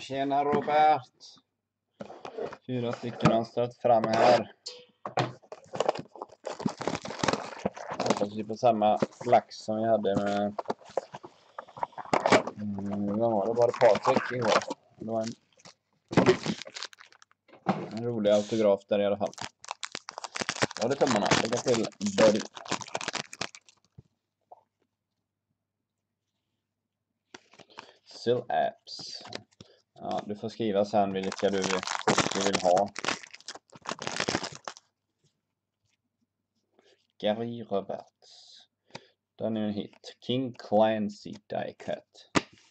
Tjena Robert. 4 stycken har stött fram här. Hoppas vi på samma lax som vi hade med... vad var det? Var det Patrik igår? Det var en rolig autograf där i alla fall. Ja, det tummarna. Lycka till, buddy. Still apps. Ja, du får skriva sen vilka du vill ha. Gary Roberts. Den är en hit. King Clancy die cut.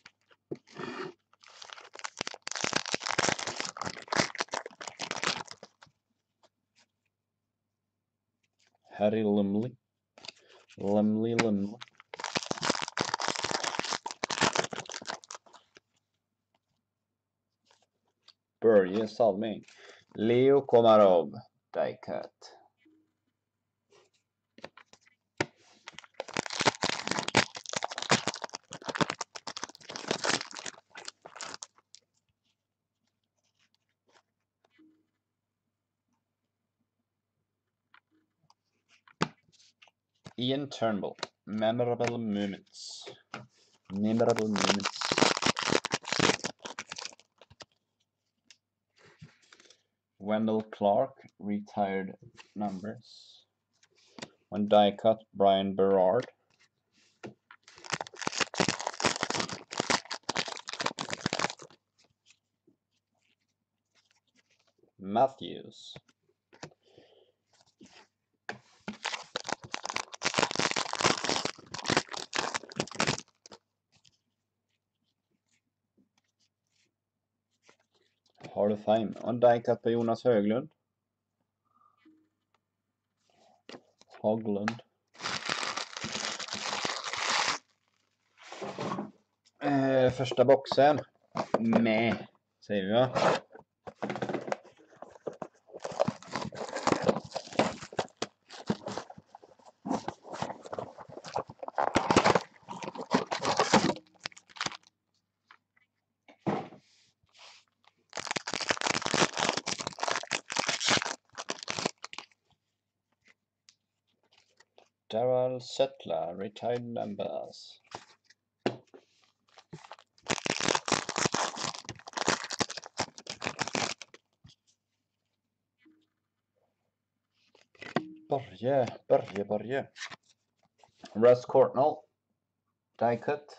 Harry Lumley. Lumley. Börje Salming. Leo Komarov die cut. Ian Turnbull. Memorable moments. Wendell Clark. Retired numbers. One die cut. Brian Berard. Matthews. Hall of Fame. Och en die-cut på Jonas Höglund. Haglund. Första boxen. Med. Säger vi va? Darrell Settler, retired numbers. Börje. Russ Courtnall, die cut.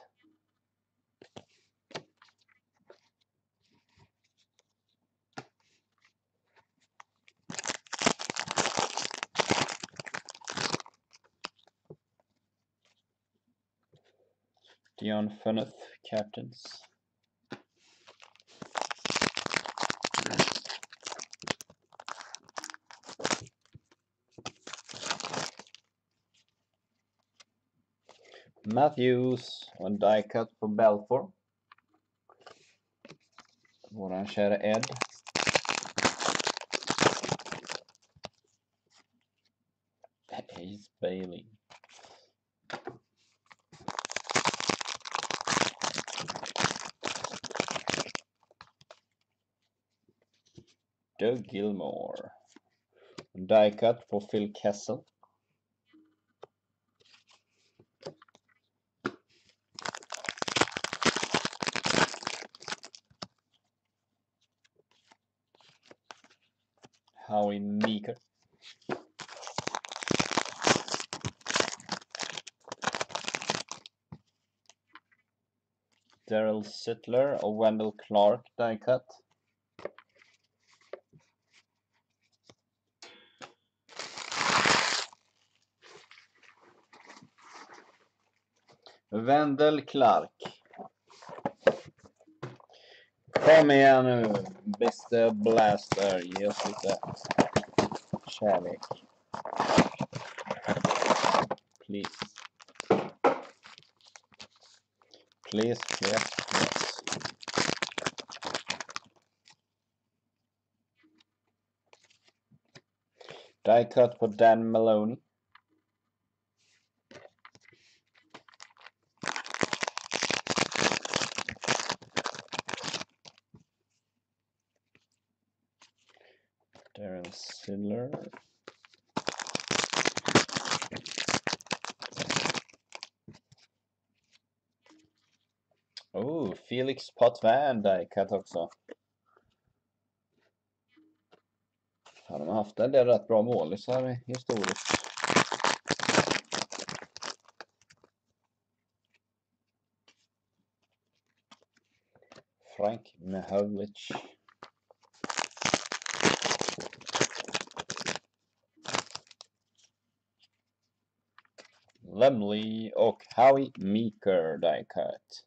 Dion Phaneuf, captains. Matthews, one die cut på Belfort. Våran kära Ed. Ace Bailey. Doug Gilmore. Die cut på Phil Kessel. Howie Meeker. Darrell Sittler och Wendell Clark die cut. Wendell Clark. Kom igen nu, Mr. Blaster. Ge oss lite kärlek. Please. Yes. Die cut på Dan Maloney. Darren Siller. Oh, Felix Potvin die-cut också. Ja, de har haft en del rätt bra målisar historiskt. Frank Mihalic. Lemley och Howie Meeker die-cut.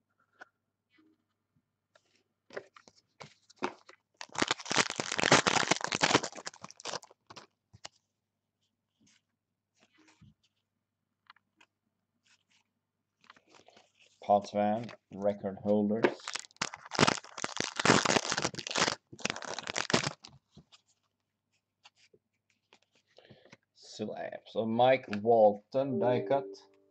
Potvin record holders. Slabs of Mike Walton die-cut.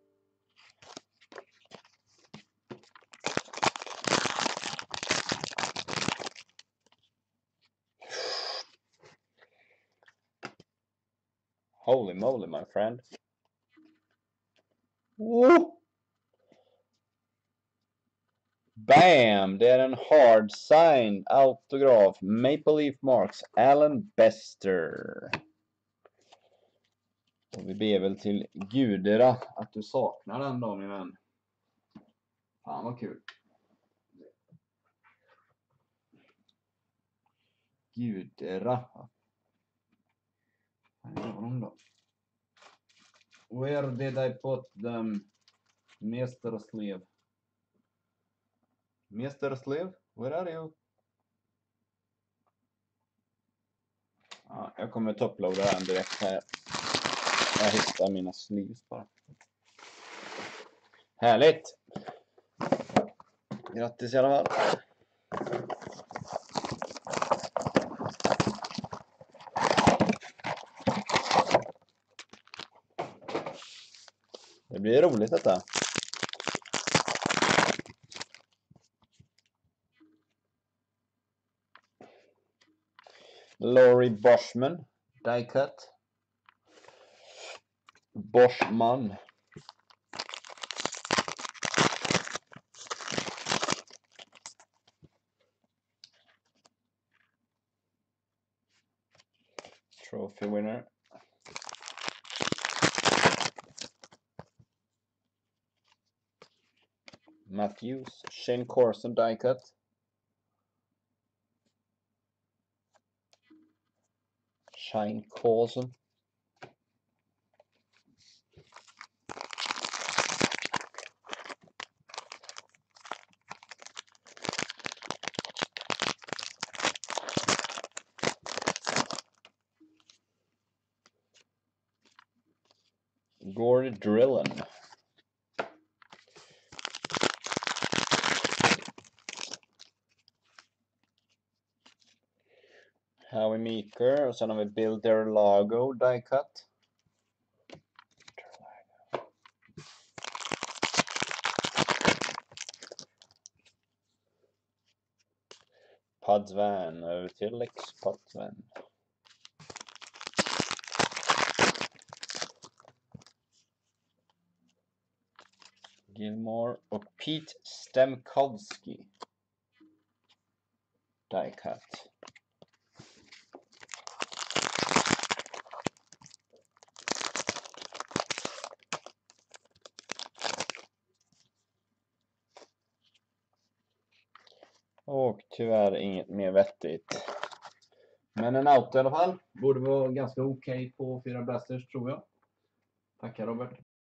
Holy moly, my friend. Woo! Bam! Det är en hard sign autograf. Maple Leaf Marks. Alan Bester. Och vi ber väl till gudera att du saknar den då, min vän. Fan vad kul. Gudera. Vad gör de då? Where did I put them? Mr. Sleeve. Mr. Sleeve, where are you? Ja, jag kommer topploada den direkt här. Jag hittar mina sleeves bara. Härligt! Grattis i alla fall. Det blir roligt detta. Laurie Boschman, die-cut. Boschman. Trophy winner. Matthews, Shane Corson die-cut. Shane Corson. Gord Drillen. Howie Meeker. Och sen har vi Bill Derlago die-cut. Potvin över till Lex Potvin. Gilmore och Pete Stemkowski die-cut. Och tyvärr inget mer vettigt. Men en auto i alla fall. Borde vara ganska okej på 4 blasters tror jag. Tackar Robert.